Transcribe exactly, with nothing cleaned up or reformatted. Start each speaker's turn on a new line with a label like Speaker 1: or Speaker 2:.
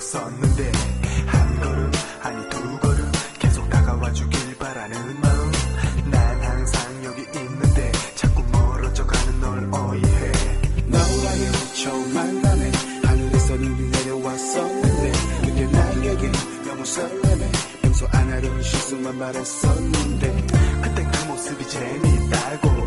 Speaker 1: 걸었었는데 한 걸음 아니 두 걸음 계속 다가와 주길 바라는 마음. 난 항상 여기 있는데 자꾸 멀어져가는 널 어이해.
Speaker 2: 너와의 처음 만남에 하늘에서 눈이 내려왔었는데 그게 나에게 너무 설레네. 평소 안 하던 실수만 말했었는데
Speaker 1: 그땐 그 모습이 재미있다고